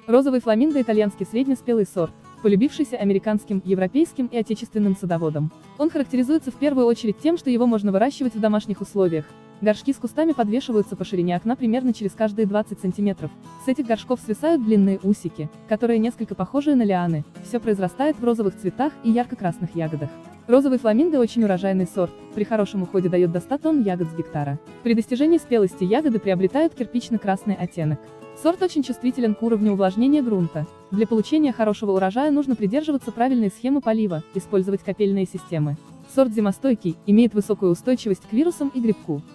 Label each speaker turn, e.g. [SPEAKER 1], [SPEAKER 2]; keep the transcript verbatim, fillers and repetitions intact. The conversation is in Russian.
[SPEAKER 1] Розовый фламинго – итальянский среднеспелый сорт, полюбившийся американским, европейским и отечественным садоводам. Он характеризуется в первую очередь тем, что его можно выращивать в домашних условиях. Горшки с кустами подвешиваются по ширине окна примерно через каждые двадцать сантиметров. С этих горшков свисают длинные усики, которые несколько похожи на лианы. Все произрастает в розовых цветах и ярко-красных ягодах. Розовый фламинго очень урожайный сорт, при хорошем уходе дает до ста тонн ягод с гектара. При достижении спелости ягоды приобретают кирпично-красный оттенок. Сорт очень чувствителен к уровню увлажнения грунта. Для получения хорошего урожая нужно придерживаться правильной схемы полива, использовать капельные системы. Сорт зимостойкий, имеет высокую устойчивость к вирусам и грибку.